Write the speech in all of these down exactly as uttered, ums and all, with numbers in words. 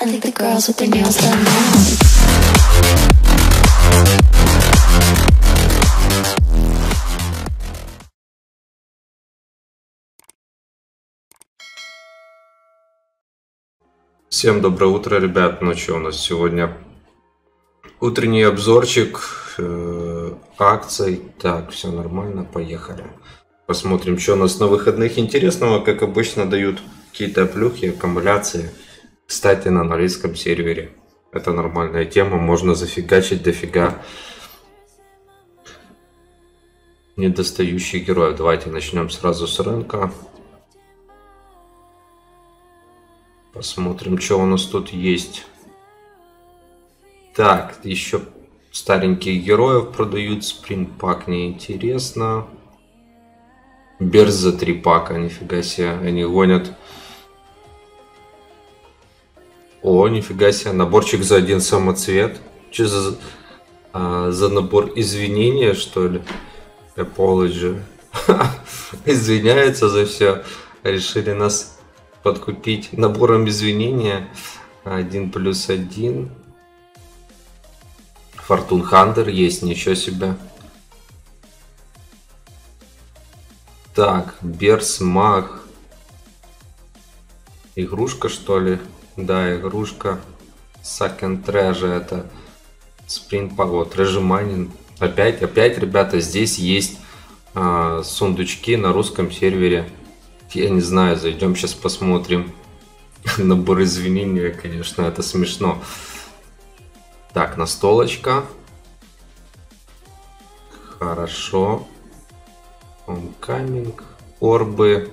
I think the girls with their nails done now. Всем доброе утро, ребят. Ну что, у нас сегодня утренний обзорчик э, акций. Так, все нормально, поехали. Посмотрим, что у нас на выходных интересного. Как обычно, дают какие-то плюхи, аккумуляции. Кстати, на английском сервере. Это нормальная тема, можно зафигачить дофига недостающих героев. Давайте начнем сразу с рынка. Посмотрим, что у нас тут есть. Так, еще стареньких героев продают. Спринт пак неинтересно. Берз за три пака, нифига себе, они гонят. О, нифига себе, наборчик за один самоцвет. Что за, а, за набор извинения, что ли? Apology. Извиняются за все. Решили нас подкупить набором извинения. Один плюс один. Фортун Хантер есть, ничего себе. Так, Берс Маг. Игрушка, что ли? Да, игрушка. Second Treasure это Спринт Пак. Вот, Treasure. Опять, опять, ребята, здесь есть а, сундучки на русском сервере. Я не знаю, зайдем сейчас посмотрим. Набор извинения, конечно, это смешно. Так, настолочка. Хорошо. Homecoming. Орбы.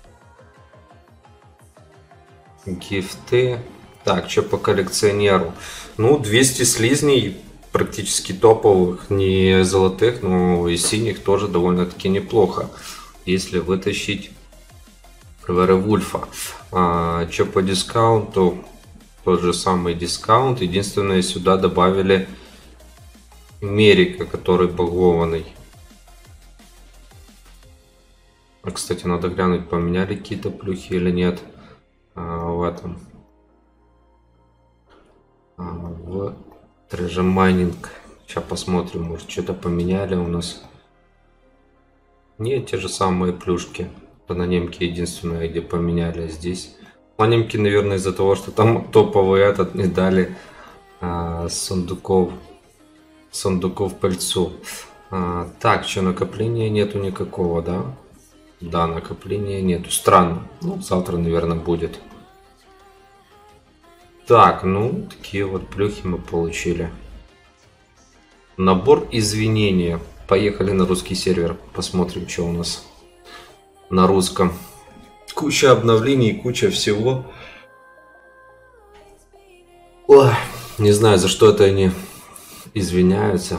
Гифты. Так, что по коллекционеру? Ну, двести слизней, практически топовых, не золотых, но и синих тоже довольно-таки неплохо, если вытащить Веревульфа. А, что по дискаунту? Тот же самый дискаунт. Единственное, сюда добавили Мерика, который багованный. А, кстати, надо глянуть, поменяли какие-то плюхи или нет. А, в этом. А, в Treasure Mining. Сейчас посмотрим, может что-то поменяли у нас. Нет, те же самые плюшки. На немке единственное, где поменяли здесь. На немке, наверное, из-за того, что там топовый этот не дали а, сундуков. Сундуков пыльцу. А, так, что, накопления нету никакого, да? Да, накопления нету. Странно. Ну, завтра, наверное, будет. Так, ну, такие вот плюхи мы получили. Набор извинения. Поехали на русский сервер. Посмотрим, что у нас на русском. Куча обновлений, куча всего. Ой, не знаю, за что это они извиняются.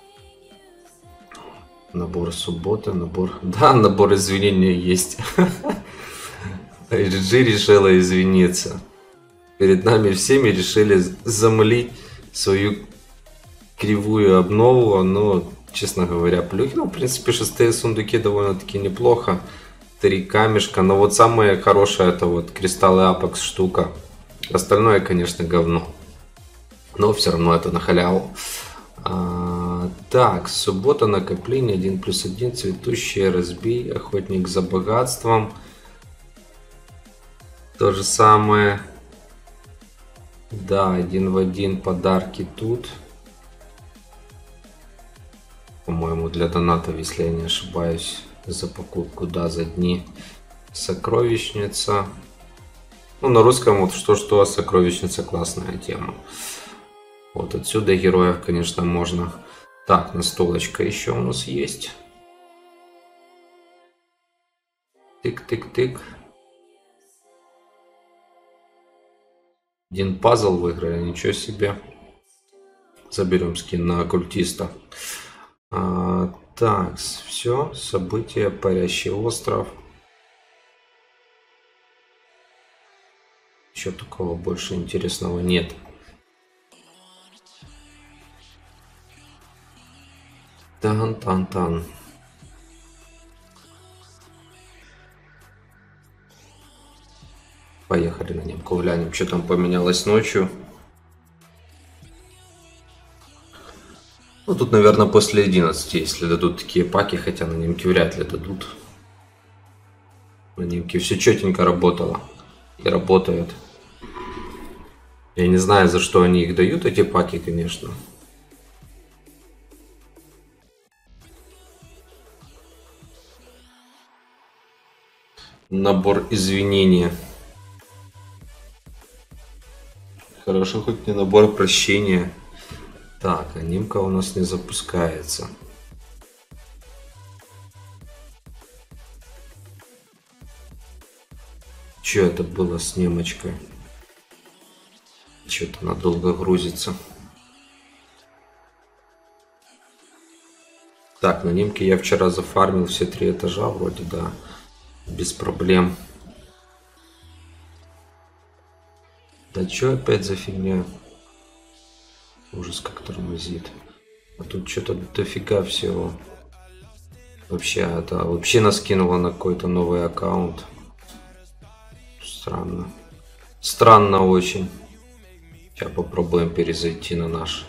Набор суббота, набор... Да, набор извинения есть. эр джи решила извиниться. Перед нами всеми решили замылить свою кривую обнову. Но, честно говоря, плюхи. Ну, в принципе, шестые сундуки довольно-таки неплохо. Три камешка. Но вот самое хорошее это вот кристаллы Апекс штука. Остальное, конечно, говно. Но все равно это на халяву. А, так, суббота, накопление, один плюс один, цветущий, разбей, охотник за богатством. То же самое. Да, один в один подарки тут. По-моему, для донатов, если я не ошибаюсь, за покупку, да, за дни. Сокровищница. Ну, на русском вот что-что, сокровищница классная тема. Вот отсюда героев, конечно, можно. Так, настолочка еще у нас есть. Тык-тык-тык. Один пазл выиграли, ничего себе. Заберем скин на оккультиста. А, так, все, события, парящий остров. Еще такого больше интересного нет. Тан-тан-тан. Поехали на немку, глянем, что там поменялось ночью. Ну, тут, наверное, после одиннадцати, если дадут такие паки, хотя на немке вряд ли дадут. На немке все четенько работало и работает. Я не знаю, за что они их дают, эти паки, конечно. Набор извинения. Хорошо, хоть не набор прощения. Так, анимка у нас не запускается. Что это было с немочкой? Что-то надолго грузится. Так, на немке я вчера зафармил все три этажа, вроде, да, без проблем. Да что опять за фигня? Ужас, как тормозит. А тут что-то дофига всего. Вообще, это вообще нас кинуло на какой-то новый аккаунт. Странно. Странно очень. Сейчас попробуем перезайти на наш.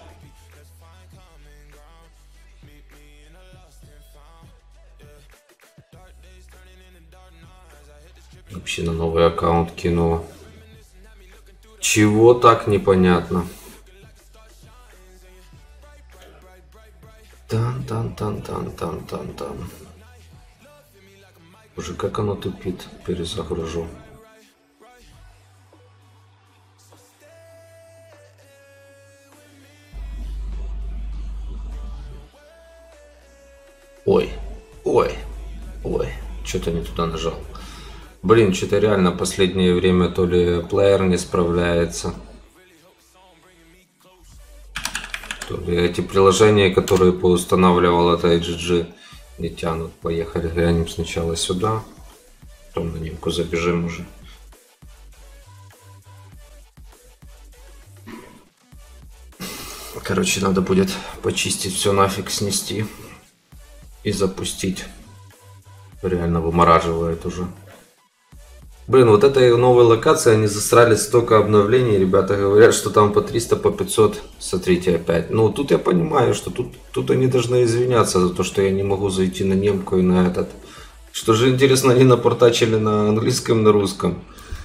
Вообще на новый аккаунт кинуло. Чего так непонятно? Тан-тан-тан-тан-тан-тан-тан. Уже как оно тупит, перезагружу. Ой, ой, ой, что-то не туда нажал. Блин, что-то реально последнее время то ли плеер не справляется, то ли эти приложения, которые поустанавливал это эй джи джи, не тянут. Поехали, глянем сначала сюда, потом на немку забежим уже. Короче, надо будет почистить все, нафиг снести и запустить. Реально вымораживает уже. Блин, вот этой новой локации они засрали столько обновлений. Ребята говорят, что там по триста, по пятьсот. Смотрите опять. Ну, тут я понимаю, что тут, тут они должны извиняться за то, что я не могу зайти на немку и на этот. Что же, интересно, они напортачили на английском, на русском?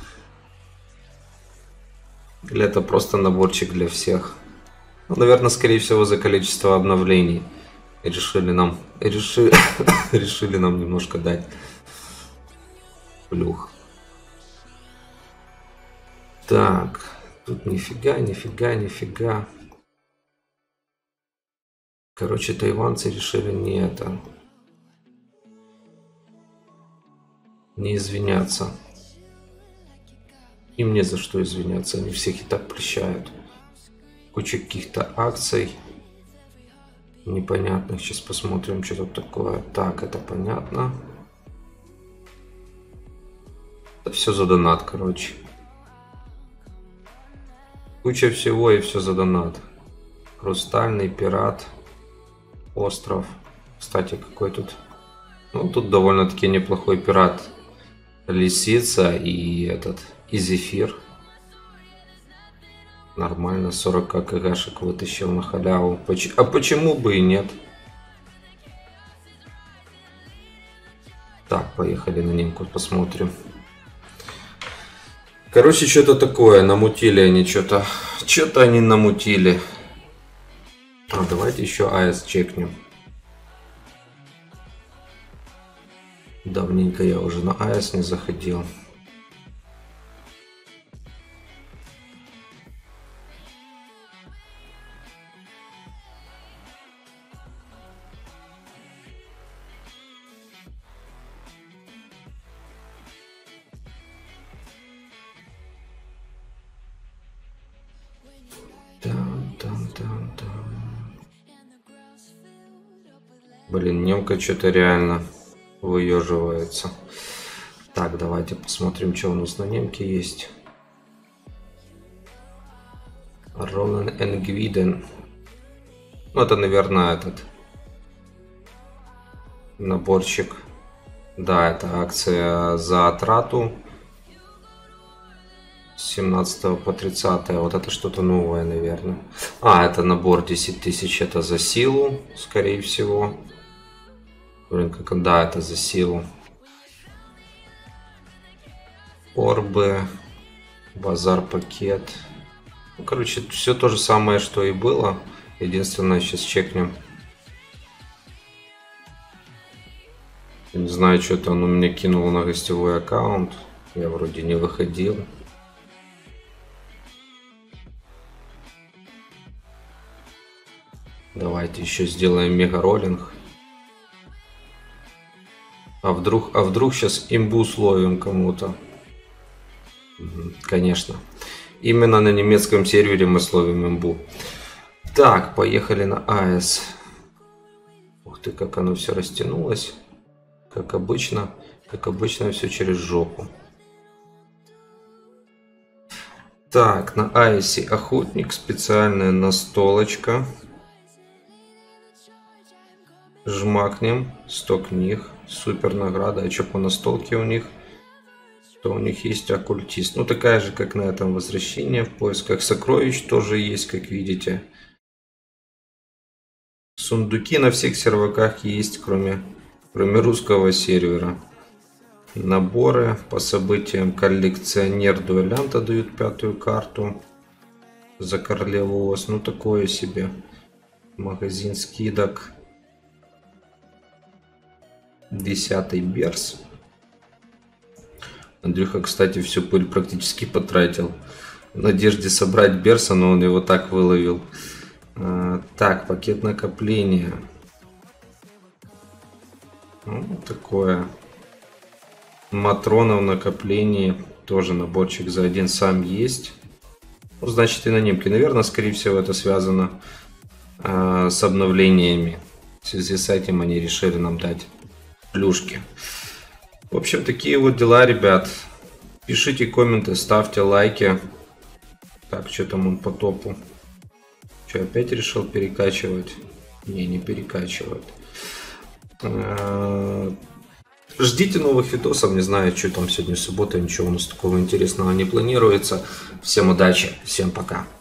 Или это просто наборчик для всех? Ну, наверное, скорее всего, за количество обновлений. И решили нам, решили, решили нам немножко дать плюх. Так, тут нифига, нифига, нифига. Короче, тайванцы решили не это, не извиняться. Им не за что извиняться, они всех и так прощают. Куча каких-то акций непонятных. Сейчас посмотрим, что тут такое. Так, это понятно. Это все за донат, короче. Куча всего и все за донат. Хрустальный пират. Остров. Кстати, какой тут... Ну, тут довольно-таки неплохой пират. Лисица и этот... И зефир. Нормально, сорок кгшек вытащил на халяву. Поч... А почему бы и нет? Так, поехали на немку, посмотрим. Короче, что-то такое, намутили они что-то. Что-то они намутили. А, давайте еще АЭС чекнем. Давненько я уже на АЭС не заходил. Блин, немка что-то реально выеживается. Так, давайте посмотрим, что у нас на немке есть. Ронан Энгвиден. Ну, это, наверное, этот наборчик. Да, это акция за отрату. С семнадцатого по тридцатое. Вот это что-то новое, наверное. А, это набор десять тысяч. Это за силу, скорее всего. Блин, как... Да, это за силу. Орбы. Базар пакет. Ну, короче, все то же самое, что и было. Единственное, сейчас чекнем. Не знаю, что-то он у меня кинул на гостевой аккаунт. Я вроде не выходил. Давайте еще сделаем мега роллинг. А вдруг, а вдруг сейчас имбу словим кому-то? Конечно. Именно на немецком сервере мы словим имбу. Так, поехали на АЭС. Ух ты, как оно все растянулось. Как обычно. Как обычно, все через жопу. Так, на АЭСе охотник. Специальная настолочка. Жмакнем. сто книг. Супер награда. А что по настолке у них? Что у них есть оккультист. Ну, такая же, как на этом возвращение. В поисках сокровищ тоже есть, как видите. Сундуки на всех серваках есть, кроме, кроме русского сервера. Наборы по событиям. Коллекционер дуэлянта дают пятую карту. За королеву ос. Ну, такое себе. Магазин скидок. Десятый берс. Андрюха, кстати, всю пыль практически потратил. В надежде собрать берса, но он его так выловил. А, так, пакет накопления. Ну, такое. Матрона в накоплении. Тоже наборчик за один сам есть. Ну, значит, и анонимки. Наверное, скорее всего, это связано а, с обновлениями. В связи с этим они решили нам дать плюшки. В общем, такие вот дела, ребят. Пишите комменты, ставьте лайки. Так, что там он по топу? Что, опять решил перекачивать? Не, не перекачивает. Ждите новых видосов. Не знаю, что там сегодня суббота. Ничего у нас такого интересного не планируется. Всем удачи, всем пока.